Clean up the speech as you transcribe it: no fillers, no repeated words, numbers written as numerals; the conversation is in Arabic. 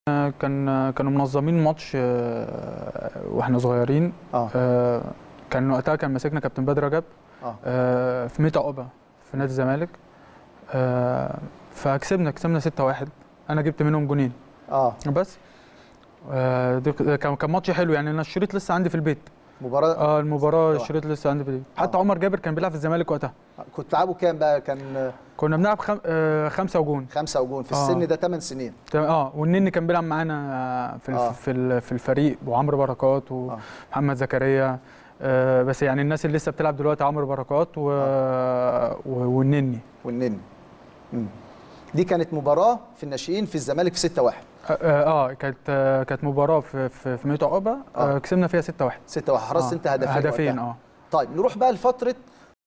كانوا منظمين ماتش واحنا صغيرين. كان وقتها ماسكنا كابتن بدر رجب في ميتا اوبا في نادي الزمالك. فكسبنا 6-1. انا جبت منهم جونين. بس كان ماتش حلو يعني. انا الشريط لسه عندي في البيت. المباراه الشريط لسه عندي في البيت. حتى عمر جابر كان بيلعب في الزمالك وقتها. كنت بتلعبوا كام بقى؟ كنا بنلعب 5 وجون. 5 وجون في السن ده 8 سنين. والنني كان بيلعب معانا في الفريق، وعمرو بركات ومحمد زكريا. بس يعني الناس اللي لسه بتلعب دلوقتي عمرو بركات والنني. دي كانت مباراه في الناشئين في الزمالك في 6-1. كانت مباراه في ميتا اوبا. كسبنا فيها 6-1. 6-1. حرزت انت هدفين. هدفين. طيب نروح بقى لفتره